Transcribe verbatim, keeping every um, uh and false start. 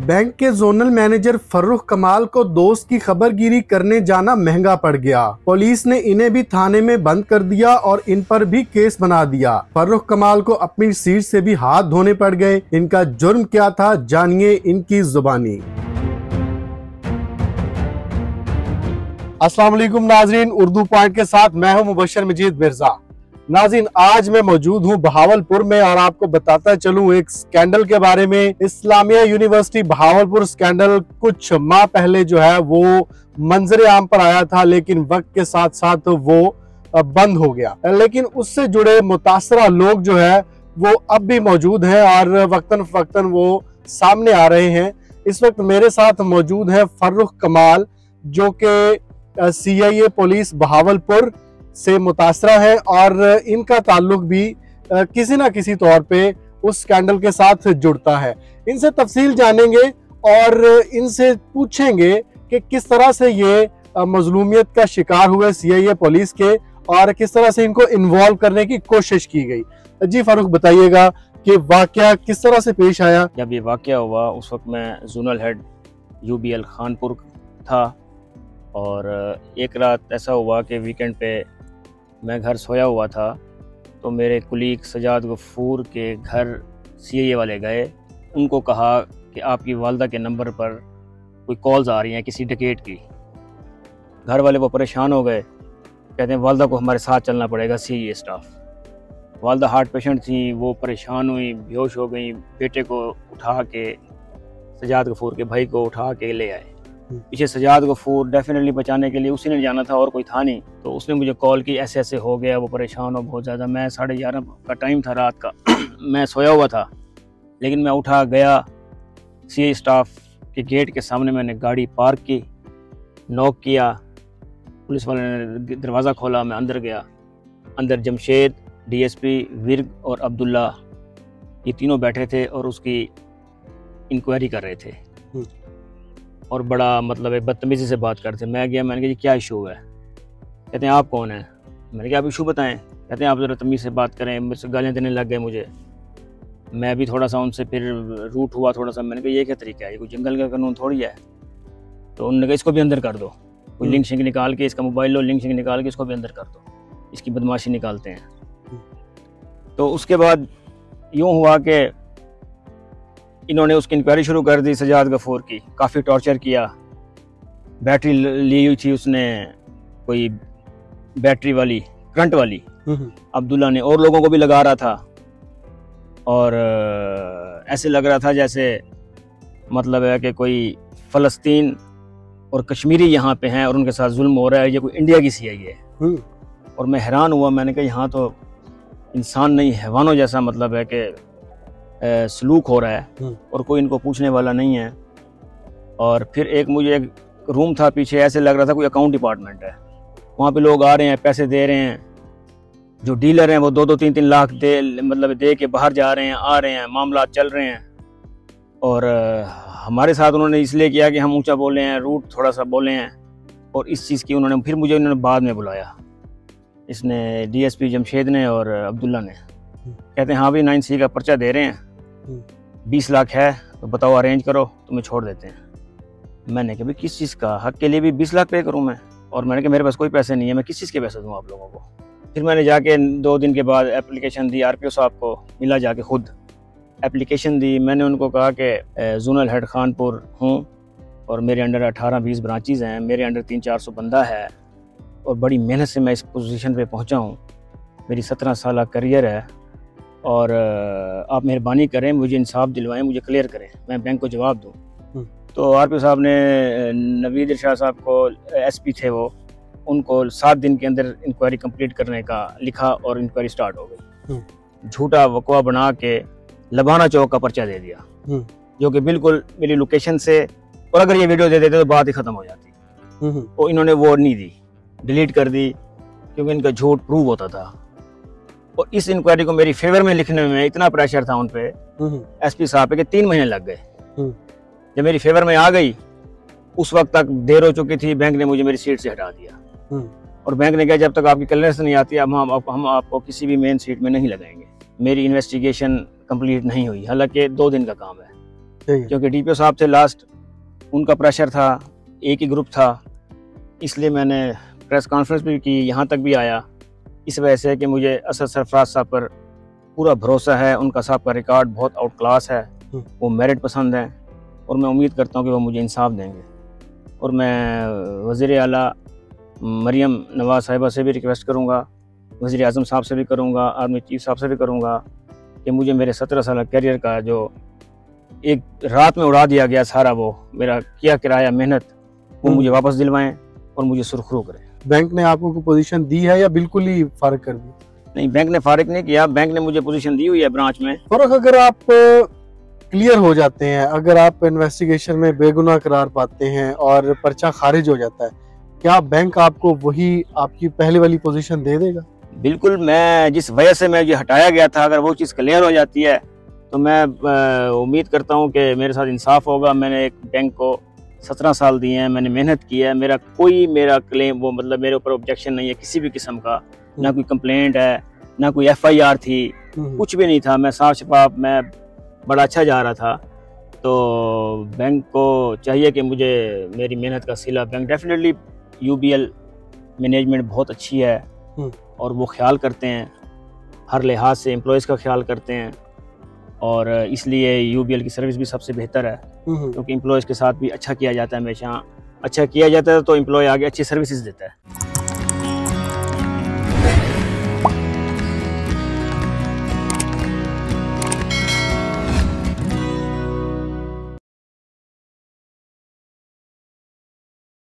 Bank के zonal manager Farrukh कमाल को दोस्त की खबरगिरी करने जाना महंगा पड़ गया। पुलिस ने इन्हें भी थाने में बंद कर दिया और इन पर भी केस बना दिया। फर्रुख कमाल को अपनी सीट से भी हाथ धोने पड़ गए। इनका जुर्म क्या था, जानिए इनकी जुबानी। अस्सलाम वालेकुम नाजरीन, उर्दू पॉइंट के साथ मैं हूं मुबशर मजीद मिर्जा। नाज़रीन, आज मैं मौजूद हूं बहावलपुर में और आपको बताता चलूं एक स्कैंडल के बारे में। इस्लामिया यूनिवर्सिटी बहावलपुर स्कैंडल कुछ माह पहले जो है वो मंजरे आम पर आया था, लेकिन वक्त के साथ साथ वो बंद हो गया। लेकिन उससे जुड़े मुतासरा लोग जो है वो अब भी मौजूद हैं और वक्तन फक्तन वो सामने आ रहे हैं। इस वक्त मेरे साथ मौजूद है फर्रुख कमाल, जो कि सी आई ए पुलिस बहावलपुर से मुतासरा है और इनका ताल्लुक भी किसी ना किसी तौर पे उस स्कैंडल के साथ जुड़ता है। इनसे तफसील जानेंगे और इनसे पूछेंगे कि किस तरह से ये मजलूमियत का शिकार हुए सी आई ए पुलिस के और किस तरह से इनको इन्वॉल्व करने की कोशिश की गई। जी फर्रुख, बताइएगा कि वाकया किस तरह से पेश आया। जब ये वाकया हुआ उस वक्त मैं zonal head U B L Khanpur था और एक रात ऐसा हुआ कि वीकेंड पे मैं घर सोया हुआ था तो मेरे कुलीग सजाद गफूर के घर सी आई ए वाले गए। उनको कहा कि आपकी वालदा के नंबर पर कोई कॉल्स आ रही हैं किसी डकैत की। घर वाले वो परेशान हो गए, कहते हैं वालदा को हमारे साथ चलना पड़ेगा, सी आई ए स्टाफ। वालदा हार्ट पेशेंट थी, वो परेशान हुई, बेहोश हो गई। बेटे को उठा के सजाद गफूर के भाई को उठा के ले आए। पीछे सजाद गफूर डेफिनेटली बचाने के लिए उसी ने जाना था और कोई था नहीं। तो उसने मुझे कॉल की, ऐसे ऐसे हो गया, वो परेशान हो बहुत ज़्यादा। मैं साढ़े ग्यारह का टाइम था रात का मैं सोया हुआ था, लेकिन मैं उठा गया सी आई स्टाफ के गेट के सामने। मैंने गाड़ी पार्क की, नॉक किया, पुलिस वाले ने दरवाज़ा खोला, मैं अंदर गया। अंदर Jamshed, D S P Virk और अब्दुल्ला, ये तीनों बैठे थे और उसकी इंक्वायरी कर रहे थे और बड़ा मतलब है बदतमीज़ी से बात करते। मैं गया, मैंने कहा जी क्या इशू है। कहते हैं आप कौन हैं। मैंने कहा आप इशू बताएं। कहते हैं आप ज़रा तमीज़ से बात करें। मुझसे गालियाँ देने लग गए मुझे। मैं भी थोड़ा सा उनसे फिर रूट हुआ थोड़ा सा। मैंने कहा ये क्या तरीका है, ये कोई जंगल का कानून थोड़ी है। तो उन्होंने कहा इसको भी अंदर कर दो, कोई लिंक शिंक निकाल के, इसका मोबाइल लो, लिंक शिंक निकाल के इसको भी अंदर कर दो, इसकी बदमाशी निकालते हैं। तो उसके बाद यूँ हुआ कि इन्होंने उसकी इंक्वायरी शुरू कर दी सजाद गफूर की। काफ़ी टॉर्चर किया। बैटरी ली हुई थी उसने, कोई बैटरी वाली, करंट वाली, अब्दुल्ला ने, और लोगों को भी लगा रहा था। और ऐसे लग रहा था जैसे मतलब है कि कोई फ़लस्तीन और कश्मीरी यहाँ पे हैं और उनके साथ जुल्म हो रहा है, ये कोई इंडिया की सी आई है। और मैं हैरान हुआ, मैंने कहा यहाँ तो इंसान नहीं हैवानों जैसा मतलब है कि सलूक हो रहा है और कोई इनको पूछने वाला नहीं है। और फिर एक मुझे एक रूम था पीछे, ऐसे लग रहा था कोई अकाउंट डिपार्टमेंट है। वहाँ पे लोग आ रहे हैं, पैसे दे रहे हैं, जो डीलर हैं वो दो दो तीन तीन लाख दे मतलब दे के बाहर जा रहे हैं, आ रहे हैं, मामला चल रहे हैं। और हमारे साथ उन्होंने इसलिए किया कि हम ऊंचा बोले हैं, रूट थोड़ा सा बोले हैं, और इस चीज़ की उन्होंने फिर मुझे उन्होंने बाद में बुलाया, इसने डी एस पी जमशेद ने और अब्दुल्ला ने। कहते हैं हाँ भाई नाइन सी का पर्चा दे रहे हैं, बीस लाख है तो बताओ अरेंज करो, तुम्हें छोड़ देते हैं। मैंने कहा भाई किस चीज़ का हक के लिए भी बीस लाख पे करूँ मैं? और मैंने कहा मेरे पास कोई पैसे नहीं है, मैं किस चीज़ के पैसे दूँ आप लोगों को। फिर मैंने जाके दो दिन के बाद एप्लीकेशन दी, आर पी ओ साहब को मिला, जाके खुद एप्लीकेशन दी। मैंने उनको कहा कि जोनल हेड खानपुर हूँ और मेरे अंडर अठारह बीस ब्रांचेज़ हैं, मेरे अंडर तीन चार सौ बंदा है और बड़ी मेहनत से मैं इस पोजीशन पे पहुँचा हूँ, मेरी सत्रह साल करियर है और आप मेहरबानी करें, मुझे इंसाफ दिलवाएं, मुझे क्लियर करें, मैं बैंक को जवाब दूं। तो आर पी साहब ने नवीद शाह साहब को, एस पी थे वो, उनको सात दिन के अंदर इंक्वायरी कंप्लीट करने का लिखा और इंक्वायरी स्टार्ट हो गई। झूठा वकवा बना के लबाना चौक का पर्चा दे दिया, जो कि बिल्कुल मेरी लोकेशन से, और अगर ये वीडियो दे देते तो बात ही ख़त्म हो जाती। तो इन्होंने वो नहीं दी, डिलीट कर दी, क्योंकि इनका झूठ प्रूव होता था। और इस इंक्वायरी को मेरी फेवर में लिखने में इतना प्रेशर था उन पे एस पी साहब पे कि तीन महीने लग गए। जब मेरी फेवर में आ गई उस वक्त तक देर हो चुकी थी, बैंक ने मुझे मेरी सीट से हटा दिया और बैंक ने कहा जब तक आपकी क्लियरेंस नहीं आती हम हम, हम आपको किसी भी मेन सीट में नहीं लगाएंगे। मेरी इन्वेस्टिगेशन कंप्लीट नहीं हुई, हालांकि दो दिन का काम है। क्योंकि डी पी ओ साहब थे लास्ट, उनका प्रेशर था, एक ही ग्रुप था, इसलिए मैंने प्रेस कॉन्फ्रेंस भी की, यहाँ तक भी आया, इस वजह से कि मुझे असद सरफराज साहब पर पूरा भरोसा है। उनका साहब का रिकॉर्ड बहुत आउट क्लास है, वो मेरिट पसंद है और मैं उम्मीद करता हूँ कि वो मुझे इंसाफ देंगे। और मैं वज़ीर आला मरियम नवाज साहिबा से भी रिक्वेस्ट करूँगा, वज़ीर आज़म साहब से भी करूँगा, आर्मी चीफ साहब से भी करूँगा कि मुझे मेरे सत्रह साल कैरियर का जो एक रात में उड़ा दिया गया सारा, वो मेरा किया किराया मेहनत, वो मुझे वापस दिलवाएं और मुझे सुरखरू करें। बैंक ने आपको कोई पोजीशन दी है या बिल्कुल ही फारिग कर दी? नहीं, बैंक ने फारिग नहीं किया, बैंक ने मुझे पोजीशन दी हुई है ब्रांच में। फर्क अगर आप क्लियर हो जाते हैं, अगर आप इन्वेस्टिगेशन में बेगुनाह करार पाते हैं और पर्चा खारिज हो जाता है, क्या बैंक आपको वही आपकी पहले वाली पोजीशन दे देगा? बिल्कुल, मैं जिस वजह से मैं ये हटाया गया था, अगर वो चीज़ क्लियर हो जाती है तो मैं उम्मीद करता हूँ कि मेरे साथ इंसाफ होगा। मैंने एक बैंक को सत्रह साल दिए हैं, मैंने मेहनत की है, मेरा कोई मेरा क्लेम वो मतलब मेरे ऊपर ऑब्जेक्शन नहीं है किसी भी किस्म का, ना कोई कंप्लेंट है, ना कोई एफ आई आर थी, कुछ भी नहीं था। मैं साफ शफाफ, मैं बड़ा अच्छा जा रहा था। तो बैंक को चाहिए कि मुझे मेरी मेहनत का सिला, bank definitely U B L management बहुत अच्छी है और वो ख्याल करते हैं, हर लिहाज से एम्प्लॉयज़ का ख्याल करते हैं, और इसलिए यू बी एल की सर्विस भी सबसे बेहतर है, क्योंकि एम्प्लॉयज़ के साथ भी अच्छा किया जाता है, हमेशा अच्छा किया जाता है तो एम्प्लॉय आगे अच्छी सर्विसेज देता है।